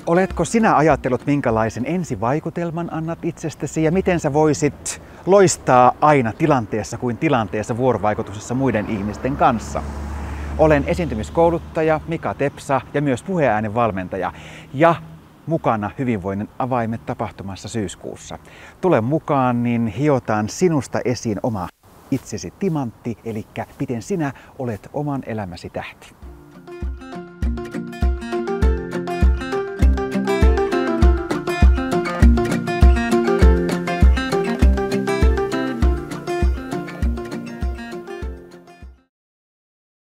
Oletko sinä ajatellut, minkälaisen ensivaikutelman annat itsestäsi ja miten sä voisit loistaa aina tilanteessa kuin tilanteessa vuorovaikutuksessa muiden ihmisten kanssa? Olen esiintymiskouluttaja Mika Tepsa ja myös puheäänen valmentaja ja mukana Hyvinvoinnin avaimet -tapahtumassa syyskuussa. Tule mukaan, niin hiotaan sinusta esiin oma itsesi timantti, eli miten sinä olet oman elämäsi tähti.